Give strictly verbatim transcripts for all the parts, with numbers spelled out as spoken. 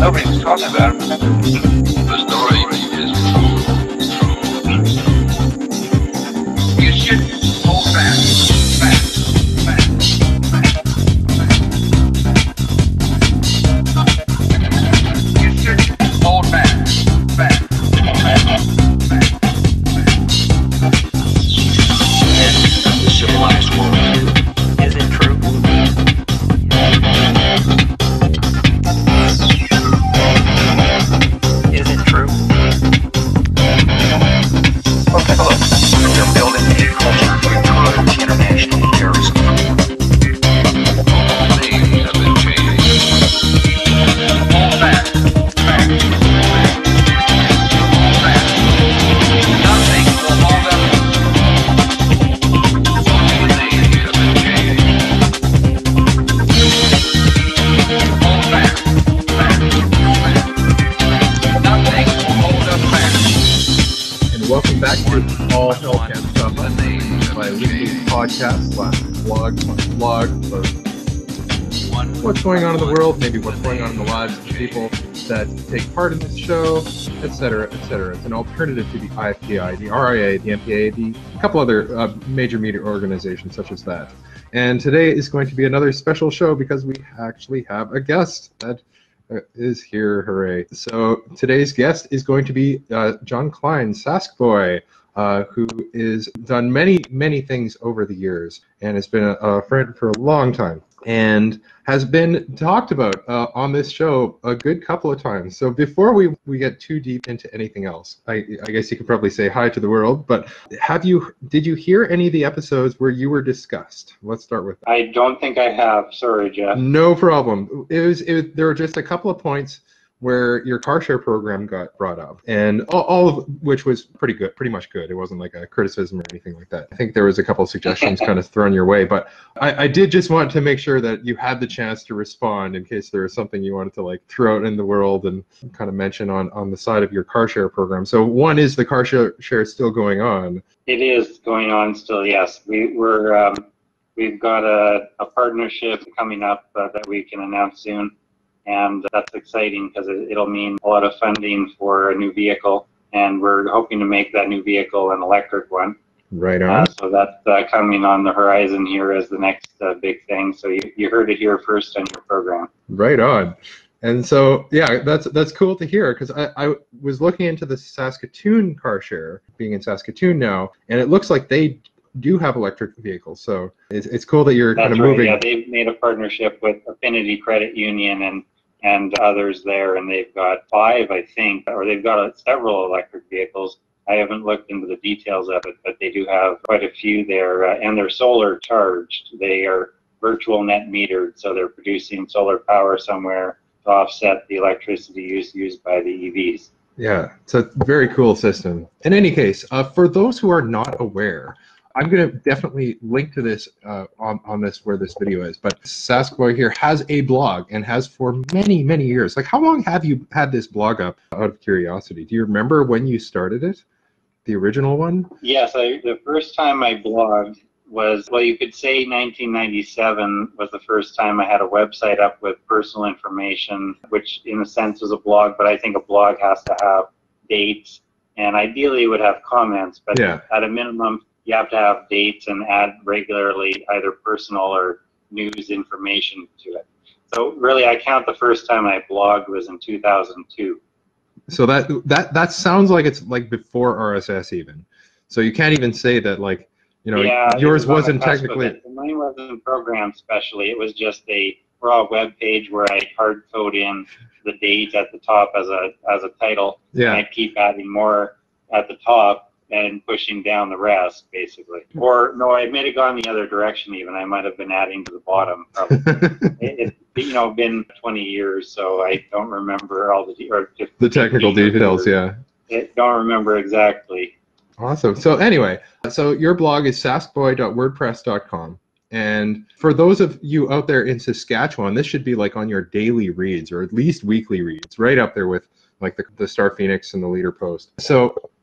Nobody's talking about it. The story is true. You should hold back, back, back, back. You should hold back, back, back, back. Edge of the civilized world. Is it true? Is it true? Well, take a look. They're building a culture to encourage international terrorism. Things have been changed. Hold back. Back. Hold back. Nothing will hold up. Things have been changed. Hold back. Back. Back. Nothing will hold us back. And welcome back to All Hell Can Stop Us, my weekly podcast slash blog, slash blog, for what's going on in the world, maybe what's going on in the lives of people that take part in this show, et cetera, et cetera. It's an alternative to the I F P I, the R I A, the M P A, the a couple other uh, major media organizations such as that. And today is going to be another special show because we actually have a guest that uh, is here. Hooray. So today's guest is going to be uh, John Klein, Sask Boy, uh, who has done many, many things over the years and has been a, a friend for a long time and has been talked about uh, on this show a good couple of times. So before we, we get too deep into anything else, I, I guess you could probably say hi to the world, but have you, did you hear any of the episodes where you were discussed? Let's start with that. I don't think I have. Sorry, Jeff. No problem. It was, it was there were just a couple of points where your car share program got brought up, and all, all of which was pretty good, pretty much good. It wasn't like a criticism or anything like that. I think there was a couple of suggestions kind of thrown your way, but I, I did just want to make sure that you had the chance to respond in case there was something you wanted to like throw out in the world and kind of mention on, on the side of your car share program. So one is the car share, share still going on. It is going on still, yes. We, we're, um, we've got a, a partnership coming up uh, that we can announce soon. And that's exciting because it'll mean a lot of funding for a new vehicle, and we're hoping to make that new vehicle an electric one. Right on. Uh, so that's uh, coming on the horizon here as the next uh, big thing. So you, you heard it here first on your program. Right on. And so, yeah, that's that's cool to hear because I, I was looking into the Saskatoon car share, being in Saskatoon now, and it looks like they do have electric vehicles. So it's, it's cool that you're That's kind of right. moving. Yeah, they've made a partnership with Affinity Credit Union and and others there, and they've got five, I think, or they've got uh, several electric vehicles. I haven't looked into the details of it, but they do have quite a few there, uh, and they're solar charged. They are virtual net metered, so they're producing solar power somewhere to offset the electricity use used by the E Vs. Yeah, it's a very cool system. In any case, uh, for those who are not aware, I'm going to definitely link to this uh, on, on this where this video is, but Saskboy here has a blog and has for many, many years. Like, how long have you had this blog up, out of curiosity? Do you remember when you started it, the original one? Yes, I, the first time I blogged was, well, you could say nineteen ninety-seven was the first time I had a website up with personal information, which in a sense was a blog, but I think a blog has to have dates, and ideally it would have comments, but yeah. At a minimum, you have to have dates and add regularly either personal or news information to it. So really, I count the first time I blogged was in two thousand two. So that that that sounds like it's like before R S S even. So you can't even say that, like, you know, yeah, yours was wasn't technically. Mine wasn't programmed specially. It was just a raw web page where I hard code in the date at the top as a as a title. Yeah. And I keep adding more at the top and pushing down the rest, basically. Or no, I might have gone the other direction even. I might have been adding to the bottom, probably. it, it, you know, been twenty years, so I don't remember all the or the technical details. Yeah. I don't remember exactly. Awesome. So anyway, so your blog is saskboy dot wordpress dot com. And for those of you out there in Saskatchewan, this should be like on your daily reads or at least weekly reads, right up there with like the, the Star Phoenix and the Leader Post. So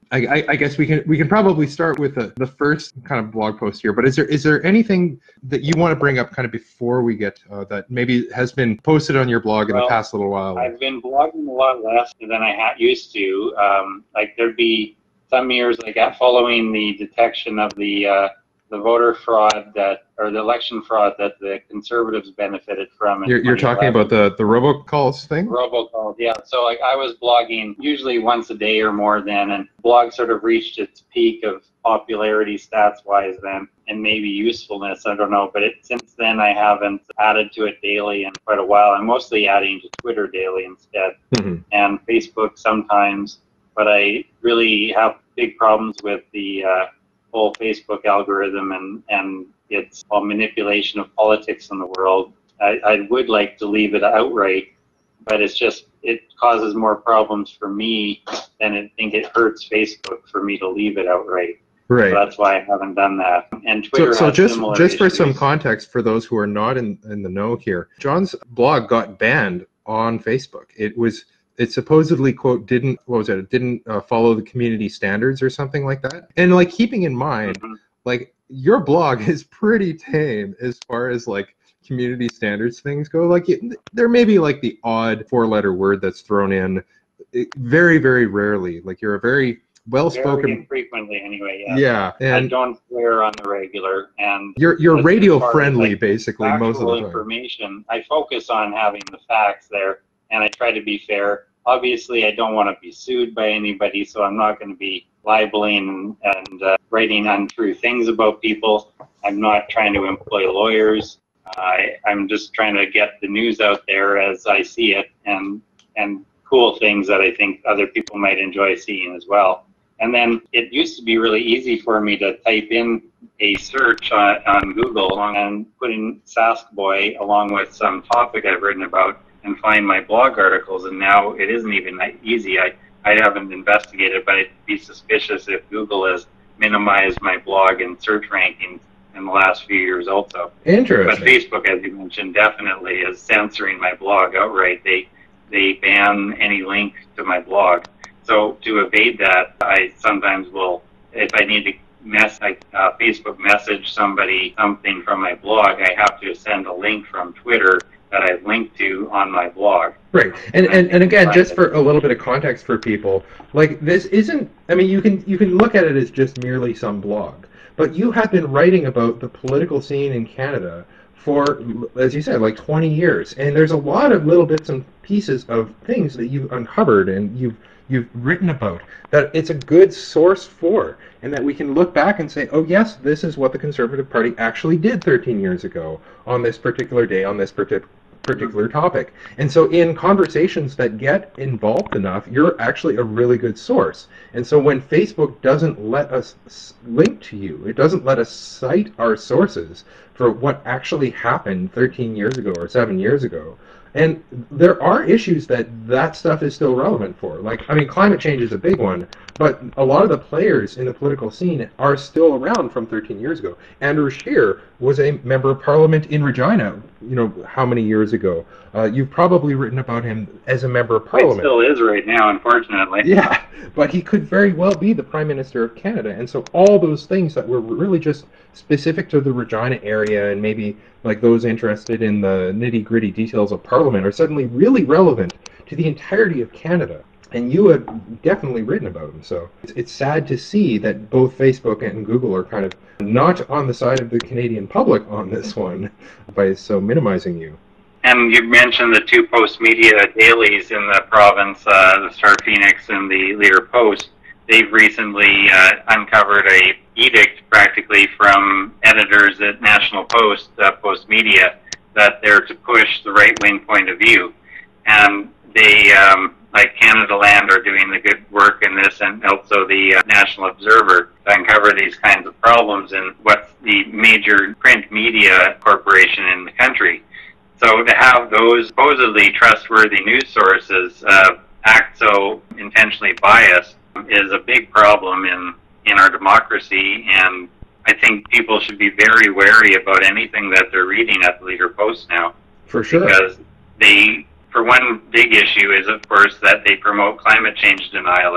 I, I, I guess we can we can probably start with the, the first kind of blog post here. But is there is there anything that you want to bring up kind of before we get uh, that maybe has been posted on your blog in Well, the past little while? I've been blogging a lot less than I ha- used to. Um, like there'd be some years, like at following the detection of the uh, the voter fraud that, or the election fraud that the Conservatives benefited from. You're, you're talking about the, the robocalls thing? Robocalls, yeah. So like I was blogging usually once a day or more then, and blog sort of reached its peak of popularity stats-wise then, and maybe usefulness, I don't know. But it, since then I haven't added to it daily in quite a while. I'm mostly adding to Twitter daily instead, mm-hmm. and Facebook sometimes. But I really have big problems with the uh, whole Facebook algorithm and, and its well, manipulation of politics in the world. I, I would like to leave it outright, but it's just, it causes more problems for me than I think it hurts Facebook for me to leave it outright. Right. So that's why I haven't done that. And Twitter so, so has just similar just for issues. some context for those who are not in, in the know here, John's blog got banned on Facebook. It was It supposedly, quote, didn't, what was it, it didn't uh, follow the community standards or something like that. And, like, keeping in mind, mm-hmm. like, your blog is pretty tame as far as, like, community standards things go. Like, it, there may be, like, the odd four-letter word that's thrown in it, very, very rarely. Like, you're a very well-spoken... Very infrequently, anyway, yeah. Yeah. And I don't swear on the regular, and... You're, you're radio-friendly, like, basically, most of the time. Information, I focus on having the facts there, and I try to be fair. Obviously, I don't want to be sued by anybody, so I'm not going to be libeling and uh, writing untrue things about people. I'm not trying to employ lawyers. Uh, I, I'm just trying to get the news out there as I see it, and and cool things that I think other people might enjoy seeing as well. And then it used to be really easy for me to type in a search on, on Google and put in Sask Boy along with some topic I've written about and find my blog articles, and now it isn't even that easy. I, I haven't investigated, but I'd be suspicious if Google has minimized my blog and search rankings in the last few years also. Interesting. But Facebook, as you mentioned, definitely is censoring my blog outright. They they ban any link to my blog. So to evade that, I sometimes will, if I need to mess, like uh, Facebook message somebody something from my blog, I have to send a link from Twitter that I've linked to on my blog. Right. And, and and again, just for a little bit of context for people, like this isn't, I mean, you can you can look at it as just merely some blog, but you have been writing about the political scene in Canada for, as you said, like twenty years, and there's a lot of little bits and pieces of things that you've uncovered and you've you've written about that it's a good source for, and that we can look back and say, oh yes, this is what the Conservative Party actually did thirteen years ago on this particular day, on this particular particular topic. And so in conversations that get involved enough, you're actually a really good source. And so when Facebook doesn't let us link to you, it doesn't let us cite our sources for what actually happened thirteen years ago or seven years ago, and there are issues that that stuff is still relevant for. Like, I mean, climate change is a big one, but a lot of the players in the political scene are still around from thirteen years ago. Andrew Scheer was a member of Parliament in Regina, you know, how many years ago? Uh, you've probably written about him as a member of Parliament. He still is right now, unfortunately. Yeah, but he could very well be the Prime Minister of Canada. And so all those things that were really just specific to the Regina area and maybe like those interested in the nitty-gritty details of Parliament are suddenly really relevant to the entirety of Canada. And you have definitely written about them. So it's, it's sad to see that both Facebook and Google are kind of not on the side of the Canadian public on this one by so minimizing you. And you mentioned the two Postmedia dailies in the province, uh, the Star Phoenix and the Leader Post. They've recently uh, uncovered a edict practically from editors at National Post, uh, Postmedia, that they're to push the right-wing point of view. And they, um, like Canada Land, are doing the good work in this, and also the uh, National Observer, to uncover these kinds of problems in what's the major print media corporation in the country. So to have those supposedly trustworthy news sources uh, act so intentionally biased is a big problem in, in our democracy, and I think people should be very wary about anything that they're reading at the Leader Post now. For sure. Because they, for one big issue is, of course, that they promote climate change denialists,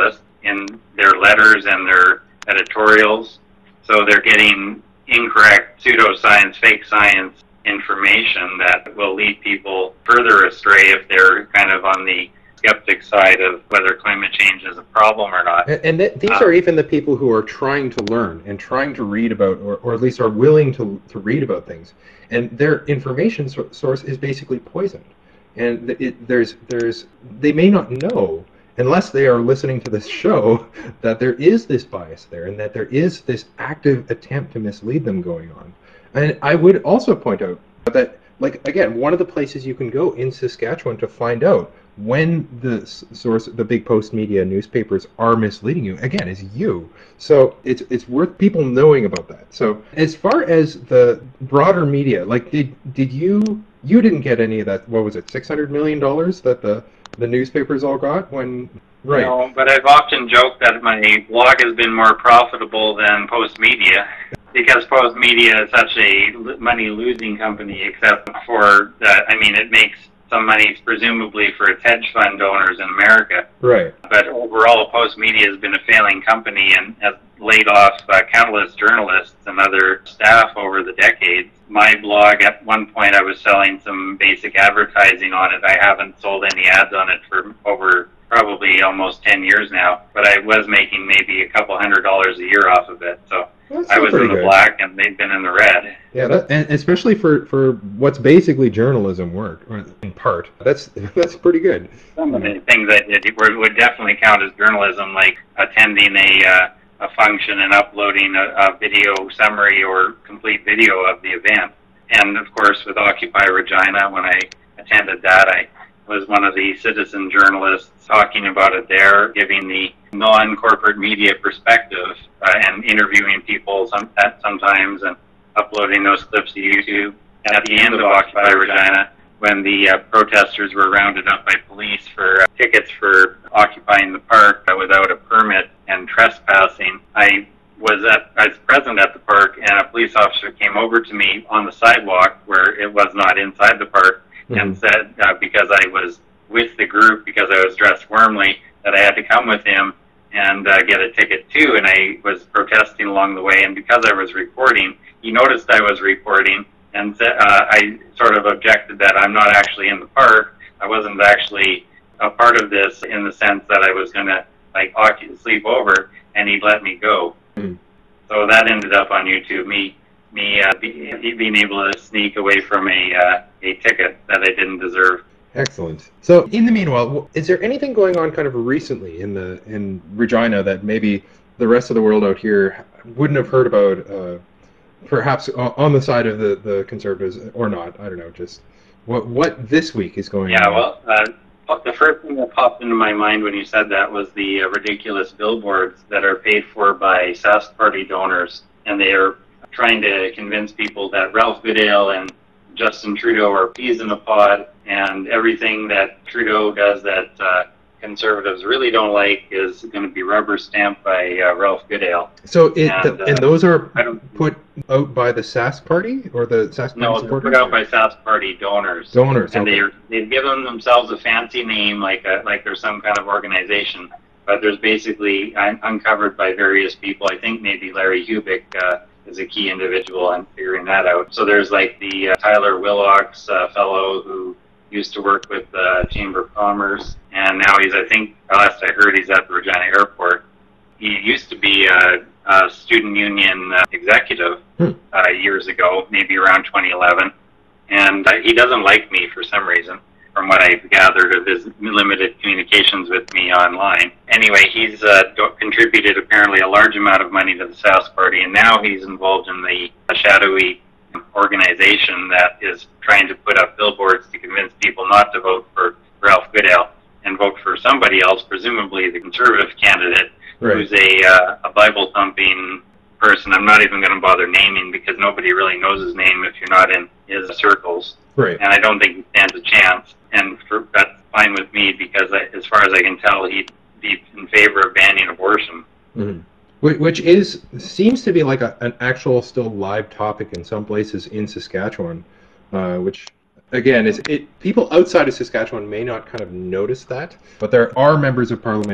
in their letters and their editorials. So they're getting incorrect pseudoscience, fake science information that will lead people further astray if they're kind of on the skeptic side of whether climate change is a problem or not. And, and th- these um, are even the people who are trying to learn and trying to read about, or, or at least are willing to, to read about things. And their information so- source is basically poisoned. And it, there's, there's, they may not know, unless they are listening to this show, that there is this bias there and that there is this active attempt to mislead them going on. And I would also point out that, like, again, one of the places you can go in Saskatchewan to find out when the source, the big Postmedia newspapers are misleading you, again, is you. So it's it's worth people knowing about that. So as far as the broader media, like, did did you you didn't get any of that? What was it, six hundred million dollars that the the newspapers all got when? Right. No, but I've often joked that my blog has been more profitable than Postmedia, because Postmedia is such a money-losing company, except for that, I mean, it makes some money presumably for its hedge fund donors in America. Right. But overall, Postmedia has been a failing company and has laid off uh, countless journalists and other staff over the decades. My blog, at one point, I was selling some basic advertising on it. I haven't sold any ads on it for over probably almost ten years now, but I was making maybe a couple hundred dollars a year off of it. So That's I was in the good. black and they've been in the red. Yeah, that, and especially for, for what's basically journalism work, or in part, that's that's pretty good. Some of the things that it would would definitely count as journalism, like attending a uh, a function and uploading a, a video summary or complete video of the event. And of course, with Occupy Regina, when I attended that, I was one of the citizen journalists talking about it there, giving the non-corporate media perspective uh, and interviewing people some, sometimes and uploading those clips to YouTube. And at the end of Occupy Regina, when the uh, protesters were rounded up by police for uh, tickets for occupying the park uh, without a permit and trespassing, I was at I was present at the park, and a police officer came over to me on the sidewalk where it was not inside the park, mm-hmm. and said uh, because I was with the group, because I was dressed warmly, that I had to come with him and uh, get a ticket too. And I was protesting along the way, and because I was recording, he noticed I was recording, and uh, I sort of objected that I'm not actually in the park. I wasn't actually a part of this in the sense that I was going to like sleep over, and he'd let me go. Mm. So that ended up on YouTube, me me uh, be, being able to sneak away from a uh, a ticket that I didn't deserve. Excellent. So in the meanwhile, is there anything going on kind of recently in the in Regina that maybe the rest of the world out here wouldn't have heard about, uh, perhaps on the side of the, the Conservatives or not? I don't know, just what what this week is going yeah, on. Yeah, well, uh, the first thing that popped into my mind when you said that was the uh, ridiculous billboards that are paid for by Sask Party donors, and they are trying to convince people that Ralph Goodale and Justin Trudeau are peas in a pod, and everything that Trudeau does that uh, Conservatives really don't like is going to be rubber stamped by uh, Ralph Goodale. So, it, and, the, uh, and those are put out by the Sask Party or the Sask Party no, supporters? put out by Sask Party donors. Donors, and okay. they they've given themselves a fancy name, like a, like they're some kind of organization. But there's basically un- uncovered by various people. I think maybe Larry Hubick uh, is a key individual in figuring that out. So there's like the uh, Tyler Willocks uh, fellow who used to work with the uh, Chamber of Commerce, and now he's, I think, last I heard, he's at the Regina Airport. He used to be a, a student union uh, executive hmm. uh, years ago, maybe around twenty eleven, and uh, he doesn't like me for some reason, from what I've gathered of his limited communications with me online. Anyway, he's uh, do- contributed apparently a large amount of money to the Sask Party, and now he's involved in the shadowy organization that is trying to put up billboards to convince people not to vote for Ralph Goodale and vote for somebody else, presumably the Conservative candidate, right, who's a, uh, a Bible-thumping person. I'm not even going to bother naming because nobody really knows his name if you're not in his circles. Right. And I don't think he stands a chance. And for, that's fine with me because I, as far as I can tell, he'd be in favor of banning abortion. Mm-hmm. Which is seems to be like a, an actual still live topic in some places in Saskatchewan, uh, which again is it. People outside of Saskatchewan may not kind of notice that, but there are members of Parliament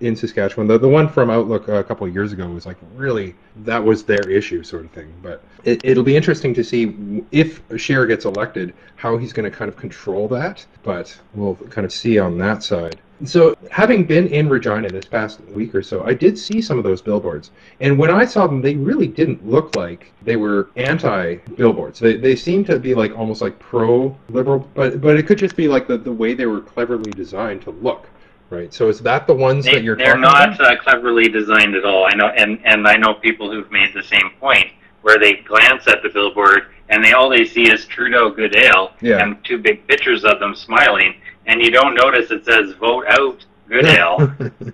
in Saskatchewan. The, the one from Outlook a couple of years ago was like really, that was their issue sort of thing. But it, it'll be interesting to see if Scheer gets elected, how he's going to kind of control that. But we'll kind of see on that side. So having been in Regina this past week or so, I did see some of those billboards. And when I saw them, they really didn't look like they were anti-billboards. They they seemed to be like almost like pro-liberal, but but it could just be like the, the way they were cleverly designed to look, right? So is that the ones they, that you're they're talking not about? uh, cleverly designed at all. I know, and, and I know people who've made the same point, where they glance at the billboard and they all they see is Trudeau Goodale Yeah. and two big pictures of them smiling, and you don't notice it says vote out Goodale.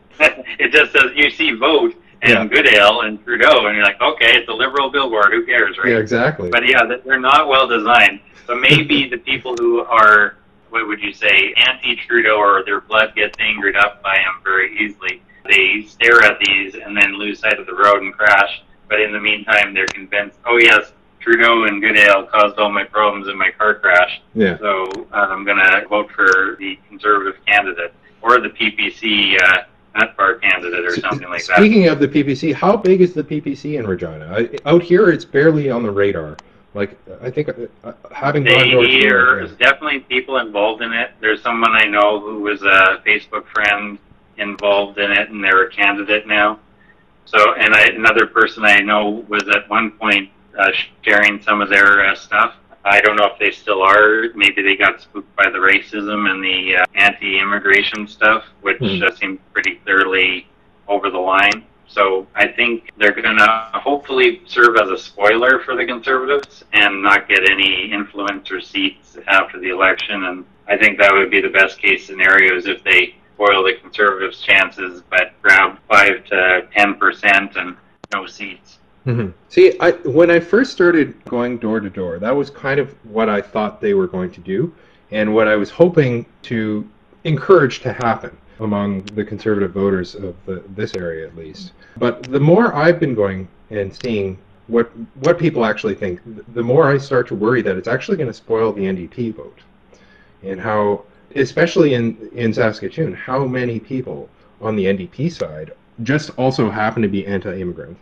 It just says, you see vote and Yeah. Goodale and Trudeau, and you're like, okay, it's a liberal billboard, who cares, right? Yeah, exactly. But yeah, they're not well designed. So maybe the people who are, what would you say, anti-Trudeau, or their blood gets angered up by him very easily, they stare at these and then lose sight of the road and crash. But in the meantime, they're convinced, oh yes, Trudeau and Goodale caused all my problems in my car crash. Yeah. So uh, I'm going to vote for the Conservative candidate or the P P C uh, Nutbar candidate or something like that. Speaking of the P P C, how big is the P P C in Regina? I, out here, it's barely on the radar. Like, I think uh, having gone door to door, There's definitely people involved in it. There's someone I know who was a Facebook friend involved in it, and they're a candidate now. So, and I, another person I know was at one point uh, sharing some of their uh, stuff. I don't know if they still are. Maybe they got spooked by the racism and the uh, anti-immigration stuff, which Mm. uh, seemed pretty clearly over the line. So I think they're going to hopefully serve as a spoiler for the Conservatives and not get any influence or seats after the election. And I think that would be the best case scenarios if they spoil the Conservatives' chances, but grab five to ten percent and no seats. Mm-hmm. See, I, when I first started going door to door, that was kind of what I thought they were going to do, and what I was hoping to encourage to happen among the Conservative voters of the, this area, at least. But the more I've been going and seeing what what people actually think, the more I start to worry that it's actually going to spoil the N D P vote, and how, especially in in Saskatchewan, how many people on the N D P side just also happen to be anti-immigrant.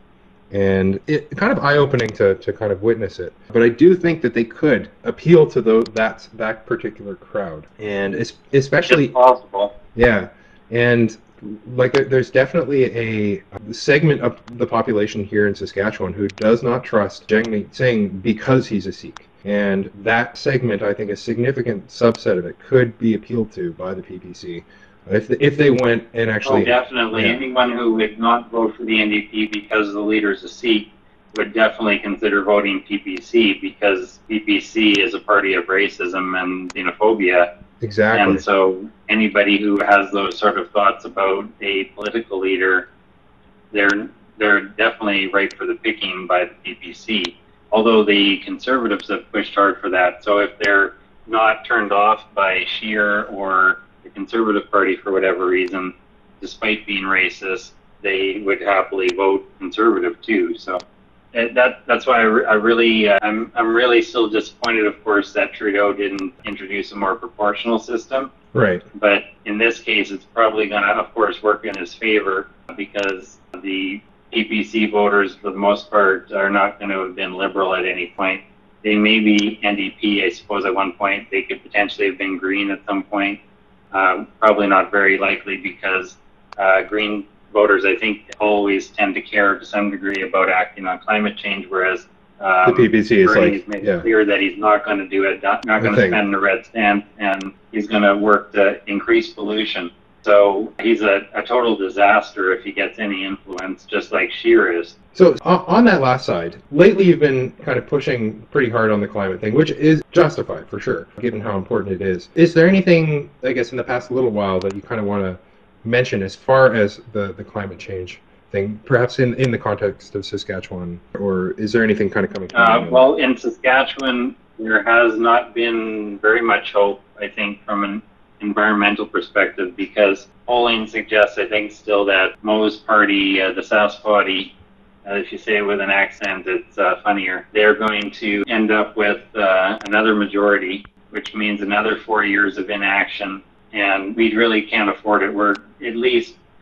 And it kind of eye-opening to, to kind of witness it. But I do think that they could appeal to those, that, that particular crowd. And es- especially... It's possible. Yeah. And like there, there's definitely a segment of the population here in Saskatchewan who does not trust Jagmeet Singh because he's a Sikh. And that segment, I think a significant subset of it could be appealed to by the P P C. If if they went and actually... Oh, definitely. Yeah. Anyone who would not vote for the N D P because the leader is a Sikh would definitely consider voting P P C, because P P C is a party of racism and xenophobia. Exactly. And so anybody who has those sort of thoughts about a political leader, they're they're definitely ripe for the picking by the P P C. Although the Conservatives have pushed hard for that. So if they're not turned off by Scheer or the Conservative Party for whatever reason, despite being racist, they would happily vote Conservative too. So uh, that that's why I, re- I really uh, I'm I'm really still disappointed, of course, that Trudeau didn't introduce a more proportional system. Right. But in this case, it's probably going to, of course, work in his favor, because the P P C voters, for the most part, are not going to have been Liberal at any point. They may be N D P, I suppose, at one point. They could potentially have been Green at some point. Um, probably not very likely, because uh, Green voters, I think, always tend to care to some degree about acting on climate change, whereas um, The P P C is Bernie's like, made yeah. it clear that he's not going to do it, not, not The going to thing. spend the red stamp, and he's going to work to increase pollution. So he's a, a total disaster if he gets any influence, just like Scheer is. So on on that last side, lately you've been kind of pushing pretty hard on the climate thing, which is justified for sure, given how important it is. Is there anything, I guess, in the past little while that you kind of want to mention as far as the, the climate change thing, perhaps in, in the context of Saskatchewan, or is there anything kind of coming to Uh, mind? well, in Saskatchewan, there has not been very much hope, I think, from an environmental perspective, because polling suggests, I think, still that Mo's party, uh, the Sass Party, uh, if you say it with an accent, it's uh, funnier, they're going to end up with uh, another majority, which means another four years of inaction, and we really can't afford it. We're at least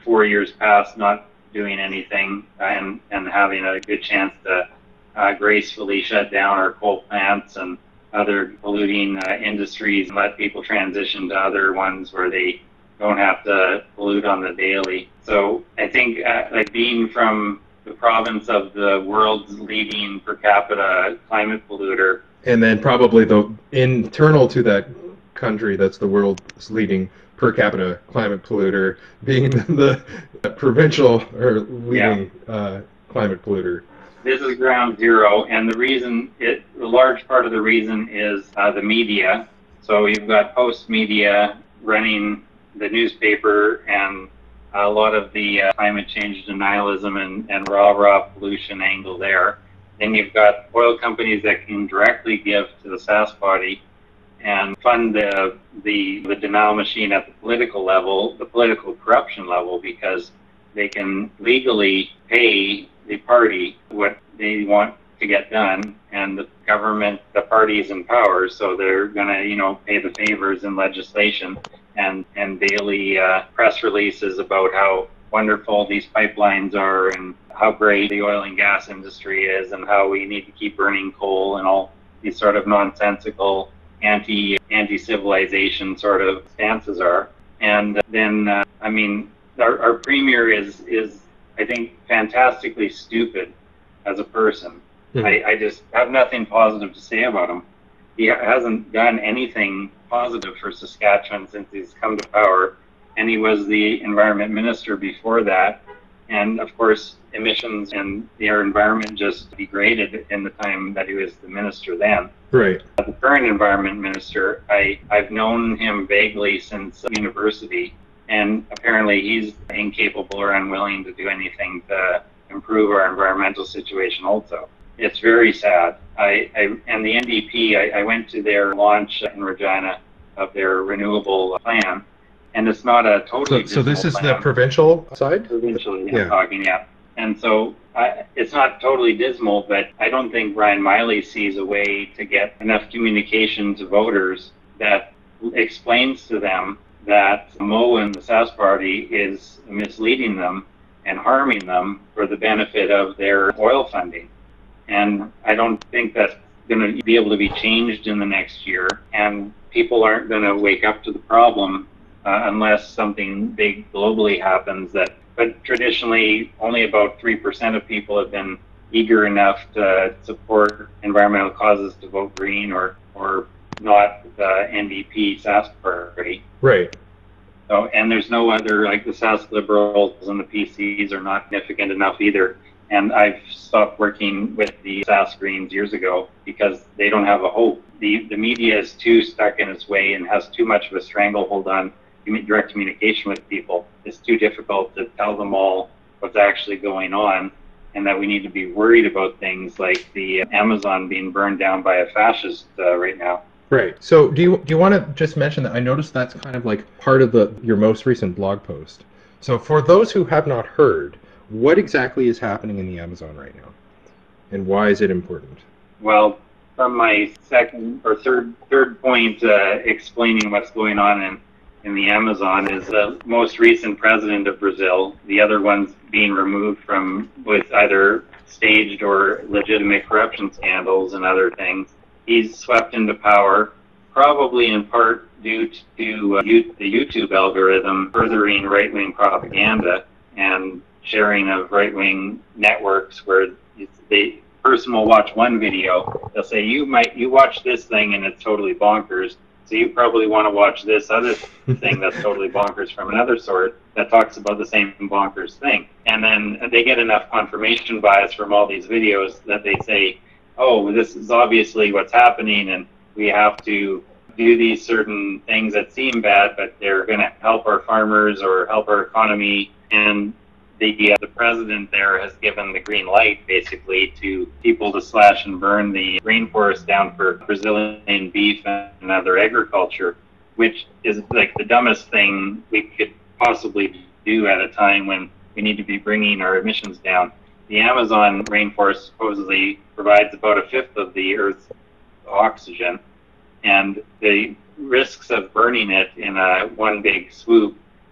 four years past not doing anything and, and having a good chance to uh, gracefully shut down our coal plants and other polluting uh, industries and let people transition to other ones where they don't have to pollute on the daily. So I think uh, like being from the province of the world's leading per capita climate polluter. And then probably the internal to that country that's the world's leading per capita climate polluter being the, the provincial or leading yeah. uh, climate polluter. This is ground zero, and the reason, it, a large part of the reason is uh, the media. So you've got Post media running the newspaper and a lot of the uh, climate change denialism and, and raw, raw pollution angle there. Then you've got oil companies that can directly give to the SaskBody and fund the, the, the denial machine at the political level, the political corruption level, because they can legally pay the party what they want to get done, and the government, the party is in power, so they're going to, you know, pay the favors in legislation and, and daily uh, press releases about how wonderful these pipelines are and how great the oil and gas industry is and how we need to keep burning coal and all these sort of nonsensical anti, anti-civilization sort of stances are. And then, uh, I mean, our, our premier is, is, I think, fantastically stupid as a person. Mm-hmm. I, I just have nothing positive to say about him. He hasn't done anything positive for Saskatchewan since he's come to power, and he was the environment minister before that. And of course, emissions and the air environment just degraded in the time that he was the minister then. Right. The current environment minister, I, I've known him vaguely since university, and apparently he's incapable or unwilling to do anything to improve our environmental situation also. It's very sad. I, I and the N D P, I, I went to their launch in Regina of their renewable plan, and it's not a totally So, so this is plan. the provincial side? Provincially, yeah. I'm talking, yeah. And so I, it's not totally dismal, but I don't think Brian Miley sees a way to get enough communication to voters that explains to them that Mo and the SaskBody is misleading them and harming them for the benefit of their oil funding. And I don't think that's going to be able to be changed in the next year. And people aren't going to wake up to the problem uh, unless something big globally happens. That, but traditionally, only about three percent of people have been eager enough to support environmental causes to vote green or, or not the N D P Sask party. Right. So, and there's no other, like the Sask Liberals and the P Cs are not significant enough either. And I've stopped working with the Sask Greens years ago because they don't have a hope. The the media is too stuck in its way and has too much of a stranglehold on direct communication with people. It's too difficult to tell them all what's actually going on, and that we need to be worried about things like the Amazon being burned down by a fascist uh, right now. Right. So do you do you want to just mention that? I noticed that's kind of like part of the your most recent blog post. So for those who have not heard, what exactly is happening in the Amazon right now, and why is it important? Well, from my second or third third point, uh, explaining what's going on in, in the Amazon is the most recent president of Brazil. The other ones being removed from with either staged or legitimate corruption scandals and other things. He's swept into power, probably in part due to uh, the YouTube algorithm furthering right-wing propaganda and sharing of right-wing networks where the person will watch one video, they'll say, you might you watch this thing and it's totally bonkers, so you probably want to watch this other thing that's totally bonkers from another sort that talks about the same bonkers thing. And then they get enough confirmation bias from all these videos that they say, oh, this is obviously what's happening and we have to do these certain things that seem bad, but they're going to help our farmers or help our economy. And the uh, the president there has given the green light, basically, to people to slash and burn the rainforest down for Brazilian beef and other agriculture, which is like the dumbest thing we could possibly do at a time when we need to be bringing our emissions down. The Amazon rainforest supposedly provides about a fifth of the Earth's oxygen, and the risks of burning it in a one big swoop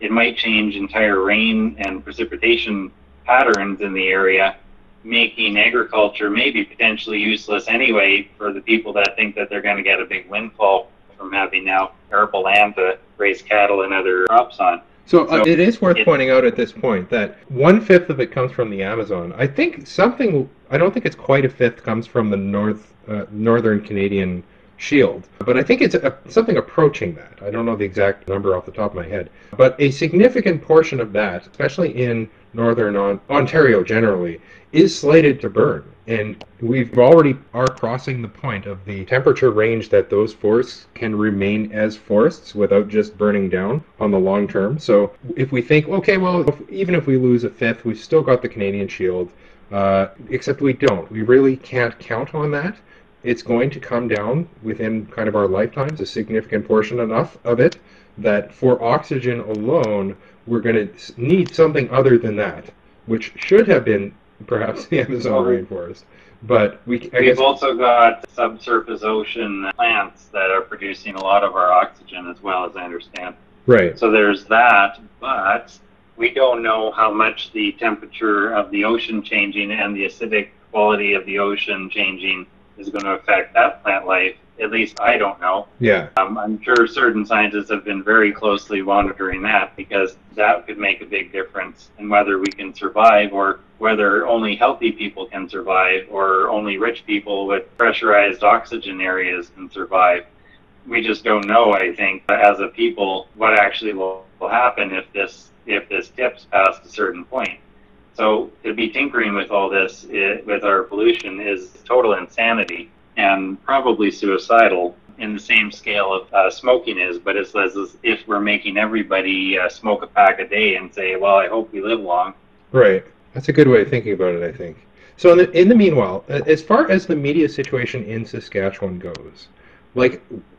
it might change entire rain and precipitation patterns in the area, making agriculture maybe potentially useless anyway for the people that think that they're going to get a big windfall from having now arable land to raise cattle and other crops on. So, uh, So it is worth it- pointing out at this point that one-fifth of it comes from the Amazon. I think something, I don't think it's quite a fifth comes from the north, uh, northern Canadian Shield, but I think it's a, something approaching that. I don't know the exact number off the top of my head, but a significant portion of that, especially in northern on, Ontario generally, is slated to burn. And we've already are crossing the point of the temperature range that those forests can remain as forests without just burning down on the long term. So if we think, okay, well, if, even if we lose a fifth, we've still got the Canadian Shield, uh, except we don't. We really can't count on that. It's going to come down within kind of our lifetimes, a significant portion enough of it, that for oxygen alone, we're going to need something other than that, which should have been perhaps the Amazon Well, rainforest. But we, I We've guess, also got subsurface ocean plants that are producing a lot of our oxygen as well, as I understand. right. So there's that, but we don't know how much the temperature of the ocean changing and the acidic quality of the ocean changing is going to affect that plant life. At least I don't know. Yeah. Um, I'm sure certain scientists have been very closely monitoring that, because that could make a big difference in whether we can survive, or whether only healthy people can survive, or only rich people with pressurized oxygen areas can survive. We just don't know, I think, as a people, what actually will, will happen if this if this tips past a certain point. So to be tinkering with all this, it, with our pollution, is total insanity, and probably suicidal in the same scale of uh, smoking is, but it's as if we're making everybody uh, smoke a pack a day and say, well, I hope we live long. Right. That's a good way of thinking about it, I think. So in the, in the meanwhile, as far as the media situation in Saskatchewan goes, like,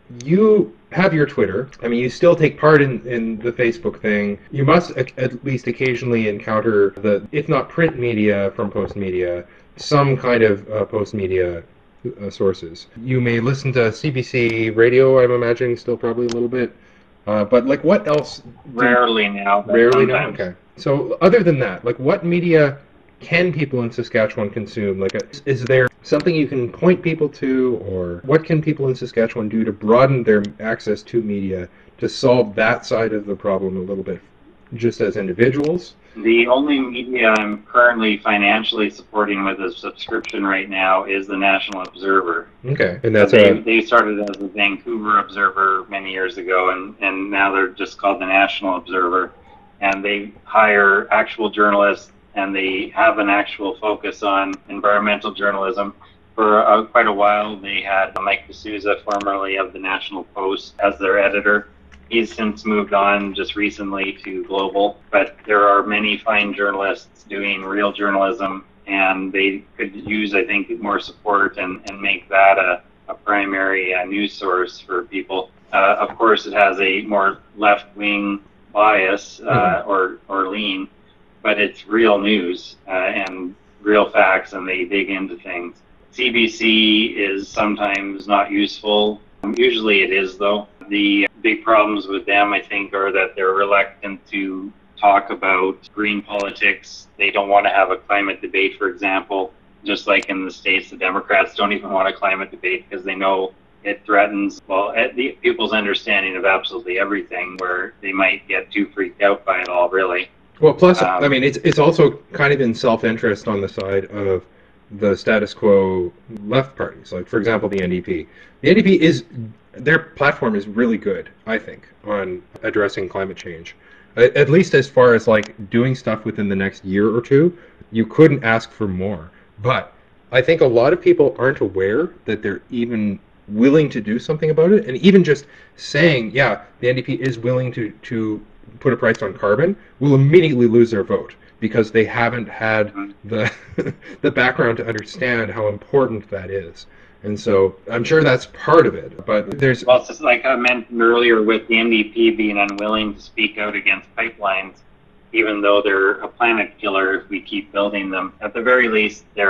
you have your Twitter. I mean, you still take part in, in the Facebook thing. You must at least occasionally encounter the, if not print media from Post Media, some kind of uh, Post Media uh, sources. You may listen to C B C radio, I'm imagining, still probably a little bit. Uh, but, like, what else? do- Rarely now. but Rarely now? sometimes. Okay. So, other than that, like, what media can people in Saskatchewan consume? Like, is there something you can point people to, or what can people in Saskatchewan do to broaden their access to media to solve that side of the problem a little bit, just as individuals? The only media I'm currently financially supporting with a subscription right now is the National Observer. Okay, and that's they, a they started as the Vancouver Observer many years ago, and, and now they're just called the National Observer. And they hire actual journalists, and they have an actual focus on environmental journalism. For uh, quite a while, they had Mike D'Souza, formerly of the National Post, as their editor. He's since moved on just recently to Global, but there are many fine journalists doing real journalism, and they could use, I think, more support and, and make that a, a primary uh, news source for people. Uh, of course, it has a more left-wing bias uh, Mhm. or, or lean, but it's real news uh, and real facts, and they dig into things. C B C is sometimes not useful. Usually it is, though. The big problems with them, I think, are that they're reluctant to talk about green politics. They don't want to have a climate debate, for example. Just like in the States, the Democrats don't even want a climate debate because they know it threatens, well, at the people's understanding of absolutely everything, where they might get too freaked out by it all, really. well. Plus, Um, I mean, it's it's also kind of in self-interest on the side of the status quo left parties. Like, for example, the N D P. The N D P is their platform is really good, I think, on addressing climate change. At at least as far as like doing stuff within the next year or two, you couldn't ask for more. But I think a lot of people aren't aware that they're even willing to do something about it, and even just saying, yeah, the N D P is willing to to put a price on carbon, will immediately lose their vote because they haven't had the the background to understand how important that is. And so I'm sure that's part of it, but there's Well, it's just like I mentioned earlier, with the N D P being unwilling to speak out against pipelines, even though they're a planet killer if we keep building them. At the very least, they're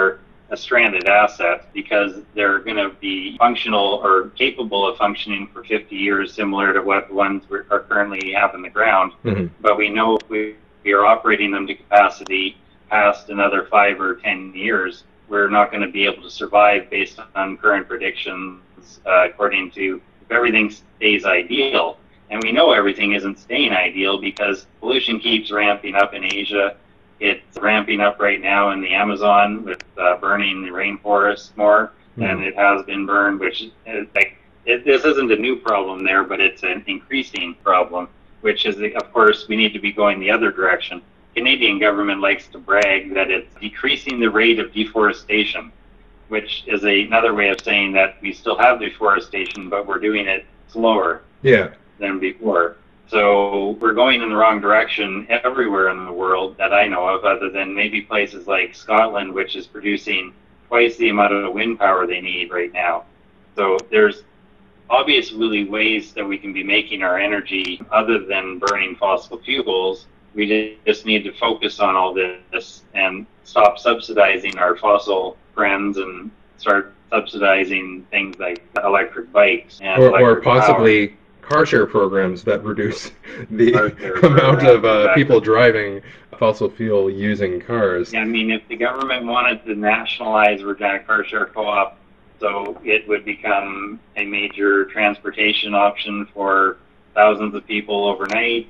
a stranded asset because they're going to be functional or capable of functioning for fifty years, similar to what the ones we are currently have in the ground. Mm-hmm. But we know if we, we are operating them to capacity past another five or ten years, we're not going to be able to survive based on current predictions, uh, according to if everything stays ideal. And we know everything isn't staying ideal because pollution keeps ramping up in Asia. It's ramping up right now in the Amazon with uh, burning the rainforest more mm-hmm. than it has been burned, which is like, it, this isn't a new problem there, but it's an increasing problem, which is, of course, we need to be going the other direction. Canadian government likes to brag that it's decreasing the rate of deforestation, which is a, another way of saying that we still have deforestation, but we're doing it slower yeah. than before. So we're going in the wrong direction everywhere in the world that I know of, other than maybe places like Scotland, which is producing twice the amount of wind power they need right now. So there's obviously ways that we can be making our energy other than burning fossil fuels. We just need to focus on all this and stop subsidizing our fossil friends and start subsidizing things like electric bikes and or, electric or possibly power. car share programs that reduce the amount programs, of uh, exactly. people driving fossil fuel using cars. Yeah, I mean, if the government wanted to nationalize Regina Car Share Co-op, so it would become a major transportation option for thousands of people overnight,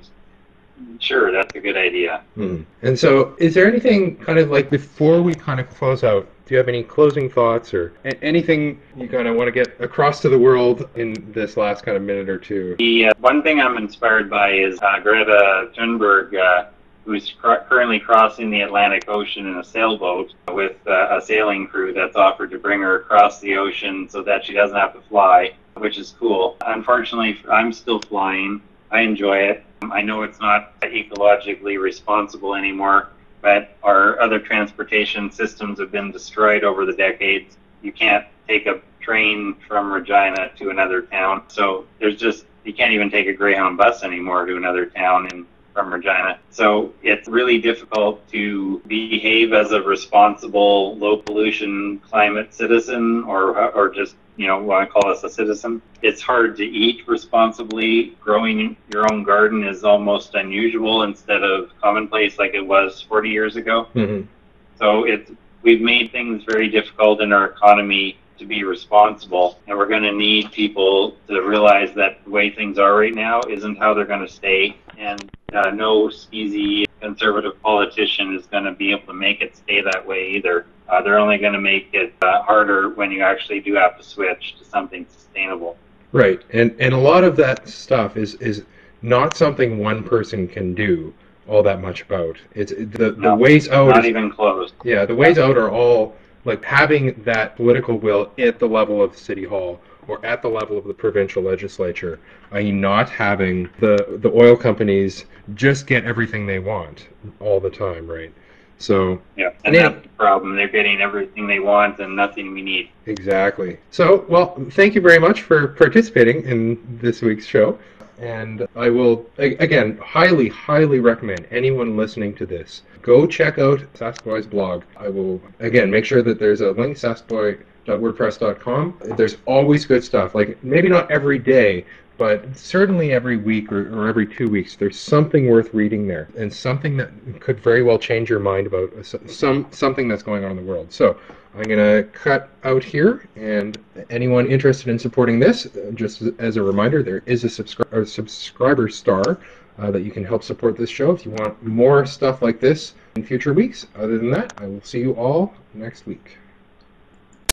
sure, that's a good idea. Hmm. And so, is there anything kind of like before we kind of close out? Do you have any closing thoughts or a- anything you kind of want to get across to the world in this last kind of minute or two? The uh, one thing I'm inspired by is uh, Greta Thunberg, uh, who's cr- currently crossing the Atlantic Ocean in a sailboat with uh, a sailing crew that's offered to bring her across the ocean so that she doesn't have to fly, which is cool. Unfortunately, I'm still flying. I enjoy it. I know it's not ecologically responsible anymore, but our other transportation systems have been destroyed over the decades. You can't take a train from Regina to another town. So there's just, you can't even take a Greyhound bus anymore to another town in, from Regina. So it's really difficult to behave as a responsible, low pollution climate citizen, or or just, you know, want to call us a citizen. It's hard to eat responsibly. Growing your own garden is almost unusual instead of commonplace like it was forty years ago. Mm-hmm. So it's, we've made things very difficult in our economy to be responsible, and we're going to need people to realize that the way things are right now isn't how they're going to stay, and uh, no skeezy conservative politician is going to be able to make it stay that way either. Uh, they're only going to make it uh, harder when you actually do have to switch to something sustainable. Right, and and a lot of that stuff is is not something one person can do all that much about. It's the the No, ways out. Not is, even close. Yeah, the ways out are all like having that political will at the level of City Hall or at the level of the provincial legislature, that is not having the the oil companies just get everything they want all the time, right? So yeah, and yeah. that's the problem. They're getting everything they want and nothing we need. Exactly. So, well, thank you very much for participating in this week's show. And I will, again, highly, highly recommend anyone listening to this, go check out Sasquatch's blog. I will, again, make sure that there's a link, sasquatch dot wordpress dot com. There's always good stuff. Like, maybe not every day, but certainly every week or, or every two weeks, there's something worth reading there, and something that could very well change your mind about some something that's going on in the world. So I'm going to cut out here, and anyone interested in supporting this, just as a reminder, there is a, subscri- a subscriber star uh, that you can help support this show if you want more stuff like this in future weeks. Other than that, I will see you all next week.